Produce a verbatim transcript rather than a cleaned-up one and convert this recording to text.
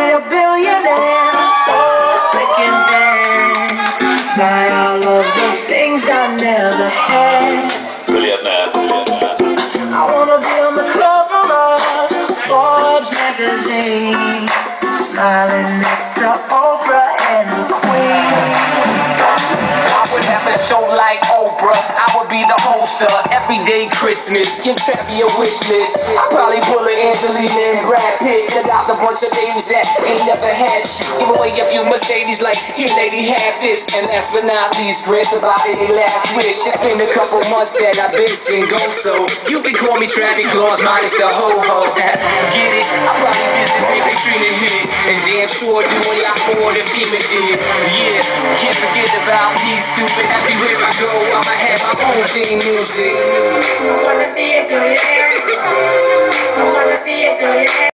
be a billionaire, so freaking bad. Buy all of the things I never had. Billionaire, billionaire. I wanna be on the cover of Forbes magazine, smiling next to Oprah and the Queen. I would have a show like Oprah. I would be the host of Everyday Christmas. Give Travi a wish list. I'd probably pull an Angelina and Brad Pitt. Adopt a bunch of babies that ain't never had shit. Give away a few Mercedes like, here lady, have this. And last but not least, grants about any last wish. It's been a couple months that I've been single, so you can call me Travi Claus minus the ho-ho. Get it? I probably visit Baby Trina hit. And damn sure do a lot more than FEMA did. Yeah, can't forget about me, stupid. Everywhere I go, I'ma have my own theme music. I wanna be a billionaire. I wanna